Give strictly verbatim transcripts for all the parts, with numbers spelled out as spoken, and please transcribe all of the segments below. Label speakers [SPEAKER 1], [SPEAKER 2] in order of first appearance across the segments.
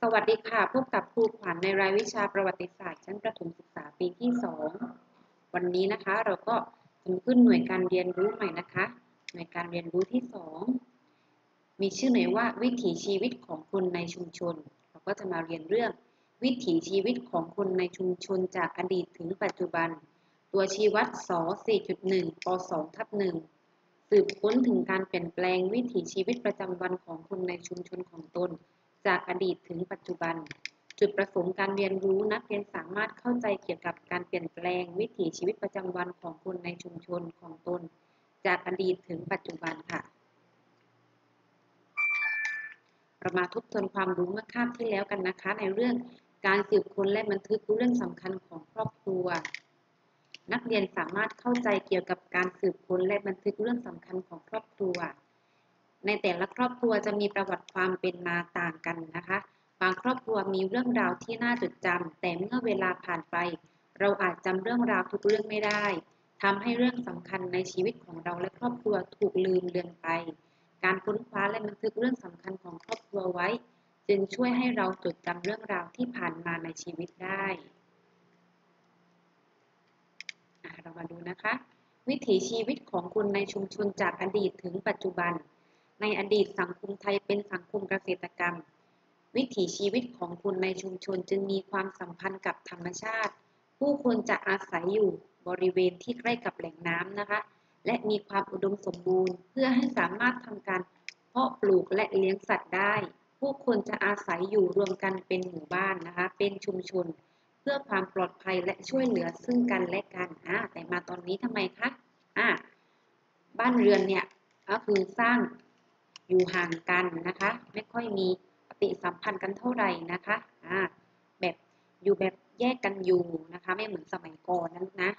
[SPEAKER 1] วัสดีค่ะพบกับครูขวัญในรายวิชาประวัติศาสตร์ชั้นประถมศึกษาปีที่สองวันนี้นะคะเราก็จะขึ้นหน่วยการเรียนรู้ใหม่นะคะหน่วยการเรียนรู้ที่สองมีชื่อหน่วยว่าวิถีชีวิตของคนในชุมชนเราก็จะมาเรียนเรื่องวิถีชีวิตของคนในชุมชนจากอดีตถึงปัจจุบันตัวชี้วัดส สี่จุดหนึ่ง ป สอง ทับ หนึ่งสืบค้นถึงการเปลี่ยนแปลงวิถีชีวิตประจำวันของคนในชุมชนของตนจากอดีตถึงปัจจุบันจุดประสงค์การเรียนรู้นักเรียนสามารถเข้าใจเกี่ยวกับการเปลี่ยนแปลงวิถีชีวิตประจำวันของคนในชุมชนของตนจากอดีตถึงปัจจุบันค่ะเรามาทบทวนความรู้เมื่อคาบที่แล้วกันนะคะในเรื่องการสืบค้นและบันทึกเรื่องสำคัญของครอบครัวนักเรียนสามารถเข้าใจเกี่ยวกับการสืบค้นและบันทึกเรื่องสำคัญของครอบครัวในแต่ละครอบครัวจะมีประวัติความเป็นมาต่างกันนะคะบางครอบครัวมีเรื่องราวที่น่าจดจำแต่เมื่อเวลาผ่านไปเราอาจจำเรื่องราวทุกเรื่องไม่ได้ทำให้เรื่องสำคัญในชีวิตของเราและครอบครัวถูกลืมเลือนไปการค้นคว้าและบันทึกเรื่องสำคัญของครอบครัวไว้จึงช่วยให้เราจดจำเรื่องราวที่ผ่านมาในชีวิตได้เรามาดูนะคะวิถีชีวิตของคนในชุมชนจากอดีตถึงปัจจุบันในอดีตสังคมไทยเป็นสังคมเกษตรกรรมวิถีชีวิตของคนในชุมชนจึงมีความสัมพันธ์กับธรรมชาติผู้คนจะอาศัยอยู่บริเวณที่ใกล้กับแหล่งน้ำนะคะและมีความอุดมสมบูรณ์เพื่อให้สามารถทำการเพาะปลูกและเลี้ยงสัตว์ได้ผู้คนจะอาศัยอยู่รวมกันเป็นหมู่บ้านนะคะเป็นชุมชนเพื่อความปลอดภัยและช่วยเหลือซึ่งกันและกันอ่าแต่มาตอนนี้ทำไมคะอ่าบ้านเรือนเนี่ยก็คือสร้างอยู่ห่างกันนะคะไม่ค่อยมีปฏิสัมพันธ์กันเท่าไหร่นะคะอ่าแบบอยู่แบบแยกกันอยู่นะคะไม่เหมือนสมัยก่อนนั้นนะ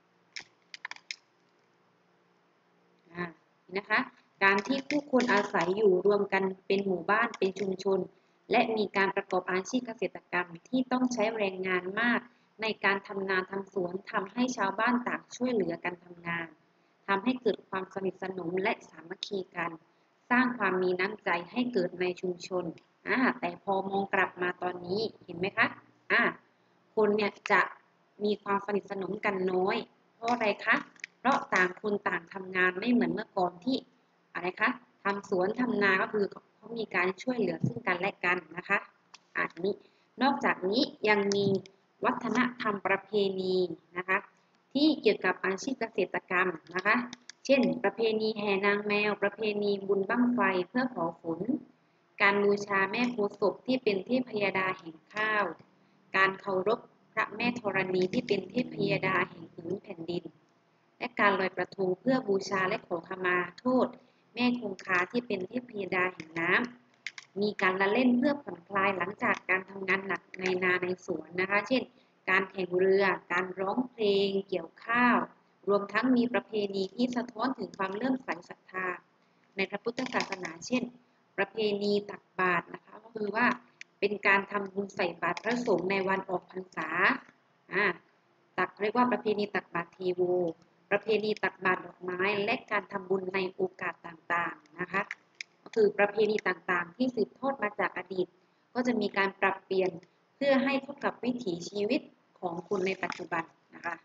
[SPEAKER 1] อ่านะคะการที่ผู้คนอาศัยอยู่รวมกันเป็นหมู่บ้านเป็นชุมชนและมีการประกอบอาชีพเกษตรกรรมที่ต้องใช้แรงงานมากในการทำนาทำสวนทำให้ชาวบ้านต่างช่วยเหลือกันทำงานทำให้เกิดความสนิทสนมและสามัคคีกันสร้างความมีน้ำใจให้เกิดในชุมชนอ่าแต่พอมองกลับมาตอนนี้เห็นไหมคะอ่าคนเนี่ยจะมีความสนิทสนมกันน้อยเพราะอะไรคะเพราะต่างคนต่างทำงานไม่เหมือนเมื่อก่อนที่อะไรคะทำสวนทำนาก็คือเขามีการช่วยเหลือซึ่งกันและกันนะคะอันนี้นอกจากนี้ยังมีวัฒนธรรมประเพณีนะคะที่เกี่ยวกับอาชีพเกษตรกรรมนะคะเช่นประเพณีแห่นางแมวประเพณีบุญบั้งไฟเพื่อขอฝนการบูชาแม่โพธิ์ศพที่เป็นเทพยดาแห่งข้าวการเคารพพระแม่ธรณีที่เป็นเทพยดาแห่งพื้นแผ่นดินและการลอยกระทงเพื่อบูชาและขอขมาโทษแม่คงคาที่เป็นเทพยดาแห่งน้ำมีการละเล่นเพื่อผ่อนคลายหลังจากการทำงานหนักในนาในสวนนะคะเช่นการแข่งเรือการร้องเพลงเกี่ยวข้าวรวมทั้งมีประเพณีที่สะท้อนถึงความเลื่อมใสศรัทธาในพระพุทธศาสนาเช่นประเพณีตักบาตรนะคะก็คือว่าเป็นการทำบุญใส่บาตรพระสงฆ์ในวันออกพรรษาอ่าตักเรียกว่าประเพณีตักบาตรเทโวประเพณีตักบาตรดอกไม้และการทำบุญในโอกาสต่างๆนะคะก็คือประเพณีต่างๆที่สืบทอดมาจากอดีตก็จะมีการปรับเปลี่ยนเพื่อให้เข้ากับวิถีชีวิตของคนในปัจจุบันนะคะ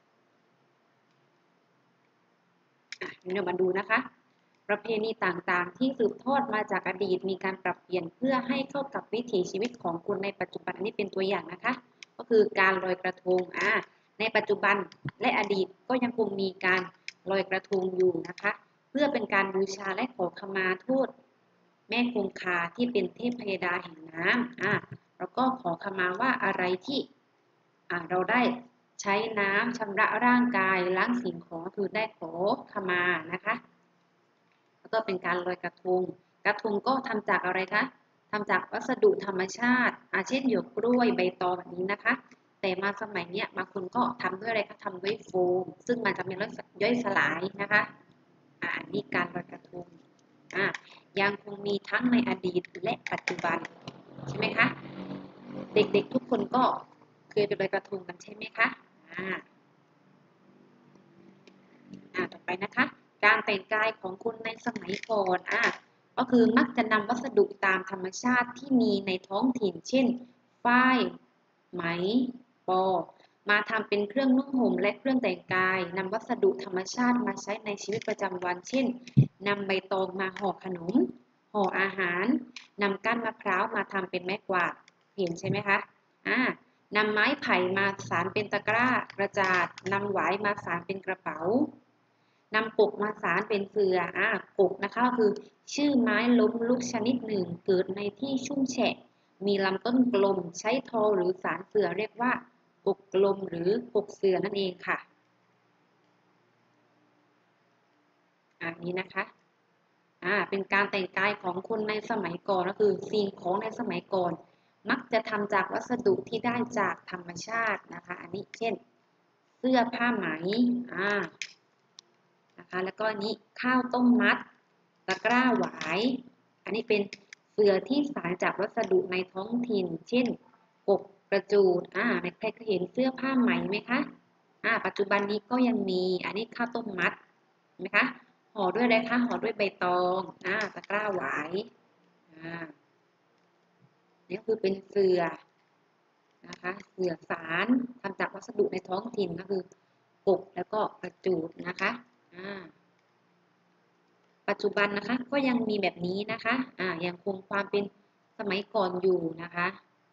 [SPEAKER 1] อ่ะเดี๋ยวมาดูนะคะประเพณีต่างๆที่สืบทอดมาจากอดีตมีการปรับเปลี่ยนเพื่อให้เข้ากับวิถีชีวิตของคนในปัจจุบันอันนี้เป็นตัวอย่างนะคะก็คือการลอยกระทงอ่าในปัจจุบันและอดีตก็ยังคงมีการลอยกระทงอยู่นะคะเพื่อเป็นการบูชาและขอขมาโทษแม่คงคาที่เป็นเทพยดาแห่งน้ำอ่าแล้วก็ขอขมาว่าอะไรที่อ่าเราได้ใช้น้ำชำระร่างกายล้างสิ่งของคือได้ขอขมานะคะแล้วก็เป็นการลอยกระทงกระทงก็ทำจากอะไรคะทำจากวัสดุธรรมชาติอาเช่นหยวกกล้วยใบตองแบบนี้นะคะแต่มาสมัยนี้บางคนก็ทำด้วยอะไรคะทำด้วยโฟมซึ่งมันจะมีย่อยสลายนะคะอ่านี่การลอยกระทงอ่ายังคงมีทั้งในอดีตและปัจจุบันใช่ไหมคะเด็กๆทุกคนก็เคยไปลอยกระทงกันใช่ไหมคะอ่าอ่าต่อไปนะคะการแต่งกายของคนในสมัยก่อนอ่าก็คือมักจะนำวัสดุตามธรรมชาติที่มีในท้องถิ่นเช่นฝ้ายไหมปอมาทำเป็นเครื่องนุ่งห่มและเครื่องแต่งกายนำวัสดุธรรมชาติมาใช้ในชีวิตประจำวันเช่นนำใบตองมาห่อขนมห่ออาหารนำก้านมะพร้าวมาทำเป็นไม้กวาดเห็นใช่ไหมคะอ่านำไม้ไผ่มาสานเป็นตะกร้ากระจาดนำหวายมาสานเป็นกระเป๋านำกกมาสานเป็นเสื่ออ่ากกนะคะก็คือชื่อไม้ล้มลุกชนิดหนึ่งเกิดในที่ชุ่มแฉะมีลำต้นกลมใช้ทอหรือสานเสื่อเรียกว่ากกกลมหรือกกเสื่อนั่นเองค่ะอันนี้นะคะอ่าเป็นการแต่งกายของคนในสมัยก่อนก็คือสิ่งของในสมัยก่อนมักจะทำจากวัสดุที่ได้จากธรรมชาตินะคะอันนี้เช่นเสื้อผ้าไหมอ่านะคะแล้วก็อันนี้ข้าวต้มมัดตะกร้าหวายอันนี้เป็นเสื่อที่สานจากวัสดุในท้องถิ่นเช่นกบกระจูดอ่าในใครเคยเห็นเสื้อผ้าไหมไหมคะอ่าปัจจุบันนี้ก็ยังมีอันนี้ข้าวต้มมัดเห็นไหมคะห่อด้วยอะไรคะห่อด้วยใบตองอ่าตะกร้าหวายอ่านี่คือเป็นเสื่อนะคะเสื่อสารทำจากวัสดุในท้องถิ่นก็คือกบแล้วก็กระจูดนะคะอ่าปัจจุบันนะคะก็ยังมีแบบนี้นะคะอ่ายังคงความเป็นสมัยก่อนอยู่นะคะ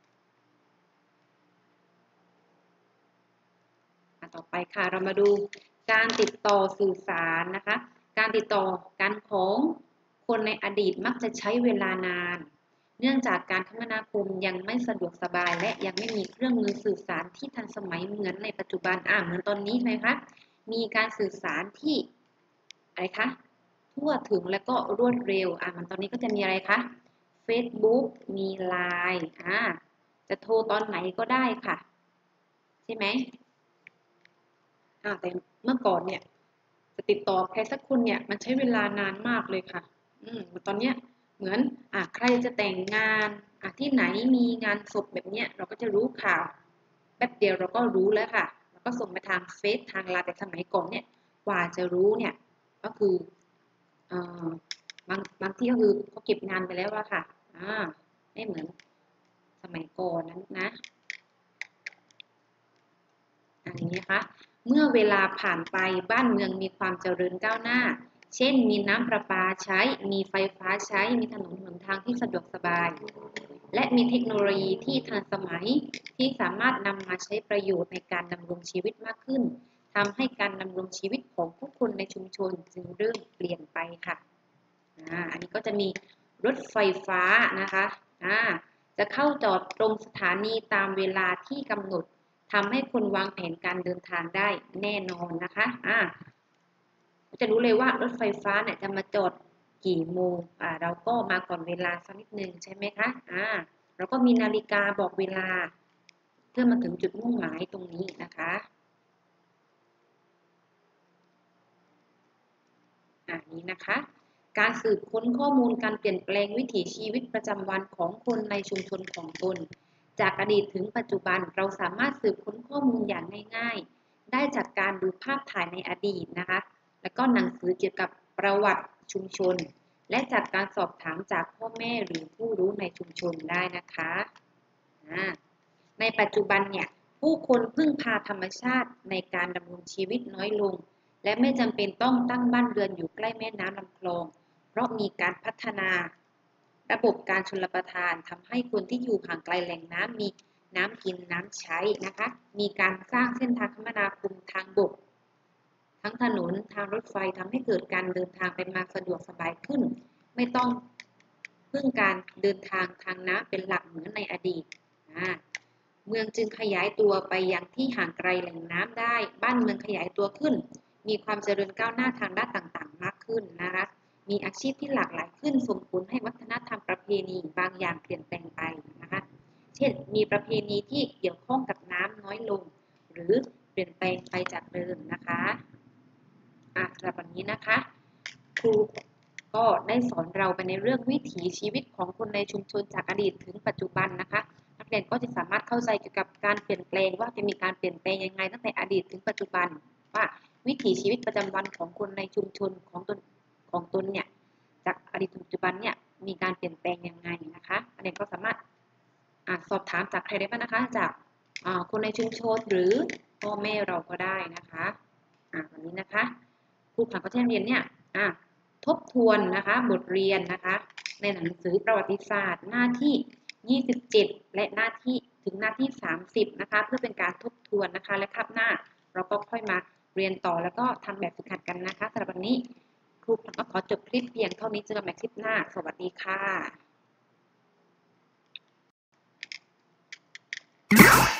[SPEAKER 1] ต่อไปค่ะเรามาดูการติดต่อสื่อสารนะคะการติดต่อกันของคนในอดีตมักจะใช้เวลานานเนื่องจากการคมนาคมยังไม่สะดวกสบายและยังไม่มีเครื่องมือสื่อสารที่ทันสมัยเหมือนในปัจจุบันอ่าเหมือนตอนนี้ใช่ไหมคะมีการสื่อสารที่อะไรคะทั่วถึงและก็รวดเร็วอ่ามันตอนนี้ก็จะมีอะไรคะ Facebook มี ไลน์ อ่าจะโทรตอนไหนก็ได้ค่ะใช่ไหมอ่าแต่เมื่อก่อนเนี่ยจะติดต่อใครสักคนเนี่ยมันใช้เวลานานมากเลยค่ะอืมตอนเนี้ยเหมือนอ่าใครจะแต่งงานอ่าที่ไหนมีงานศพแบบเนี้ยเราก็จะรู้ข่าวแป๊บเดียวเราก็รู้แล้วค่ะเราก็ส่งไปทางเฟซทางไลน์แต่สมัยก่อนเนี่ยกว่าจะรู้เนี่ยก็คือเอ่อบางบางที่ก็คือเขาเก็บงานไปแล้วอะค่ะอ่าไม่เหมือนสมัยก่อนนั้นนะ อันนี้นะคะเมื่อเวลาผ่านไปบ้านเมืองมีความเจริญก้าวหน้าเช่นมีน้ำประปาใช้มีไฟฟ้าใช้มีถนนหนทางที่สะดวกสบายและมีเทคโนโลยีที่ทันสมัยที่สามารถนำมาใช้ประโยชน์ในการดำรงชีวิตมากขึ้นทำให้การดำรงชีวิตของผู้คนในชุมชนจึงเริ่มเปลี่ยนไปค่ะอ่าอันนี้ก็จะมีรถไฟฟ้านะคะอ่าจะเข้าจอดตรงสถานีตามเวลาที่กำหนดทำให้คนวางแผนการเดินทางได้แน่นอนนะคะอ่าจะรู้เลยว่ารถไฟฟ้าเนี่ยจะมาจอดกี่โมงอ่าเราก็มาก่อนเวลาสักนิดนึงใช่ไหมคะอ่าเราก็มีนาฬิกาบอกเวลาเพื่อมาถึงจุดมุ่งหมายตรงนี้นะคะอ่านี้นะคะการสืบค้นข้อมูลการเปลี่ยนแปลงวิถีชีวิตประจำวันของคนในชุมชนของตนจากอดีตถึงปัจจุบันเราสามารถสืบค้นข้อมูลอย่างง่ายๆได้จากการดูภาพถ่ายในอดีตนะคะแล้วก็หนังสือเกี่ยวกับประวัติชุมชนและจากการสอบถามจากพ่อแม่หรือผู้รู้ในชุมชนได้นะคะอ่าในปัจจุบันเนี่ยผู้คนพึ่งพาธรรมชาติในการดำรงชีวิตน้อยลง และไม่จำเป็นต้องตั้งบ้านเรือนอยู่ใกล้แม่น้ำลำคลองเพราะมีการพัฒนาระบบการชลประทานทำให้คนที่อยู่ห่างไกลแหล่งน้ำมีน้ำกินน้ำใช้นะคะมีการสร้างเส้นทางคมนาคมทางบกทั้งถนนทางรถไฟทำให้เกิดการเดินทางไปมาสะดวกสบายขึ้นไม่ต้องพึ่งการเดินทางทางน้ำเป็นหลักเหมือนในอดีตเมืองจึงขยายตัวไปยังที่ห่างไกลแหล่งน้ำได้บ้านเมืองขยายตัวขึ้นมีความเจริญก้าวหน้าทางด้านต่างๆมากขึ้นนะคะมีอาชีพที่หลากหลายขึ้นส่งผลให้วัฒนธรรมประเพณีบางอย่างเปลี่ยนแปลงไปนะคะเช่นมีประเพณีที่เกี่ยวข้องกับน้ำน้อยลงหรือเปลี่ยนแปลงไปจากเดิมนะคะอ่ะสำหรับวันนี้นะคะครูก็ได้สอนเราไปในเรื่องวิถีชีวิตของคนในชุมชนจากอดีตถึงปัจจุบันนะคะนักเรียนก็จะสามารถเข้าใจเกี่ยวกับการเปลี่ยนแปลงว่าจะมีการเปลี่ยนแปลงยังไงตั้งแต่อดีตถึงปัจจุบันว่าวิถีชีวิตประจำวันของคนในชุมชนของตนของตนเนี่ยจากอดีตถึงปัจจุบันเนี่ยมีการเปลี่ยนแปลงยังไงนะคะอันนี้ก็สามารถสอบถามจากใครได้บ้างนะคะจากคนในชุมชนหรือพ่อแม่เราก็ได้นะคะวันนี้นะคะครูขังก็จะเรียนเนี่ยทบทวนนะคะบทเรียนนะคะในหนังสือประวัติศาสตร์หน้าที่ยี่สิบเจ็ดและหน้าที่ถึงหน้าที่สามสิบนะคะเพื่อเป็นการทบทวนนะคะและคาบหน้าเราก็ค่อยมาเรียนต่อแล้วก็ทำแบบฝึกหัดกันนะคะสำหรับวันนี้ครูก็ขอจบคลิปเพียงเท่านี้เจอกันใหม่คลิปหน้าสวัสดีค่ะ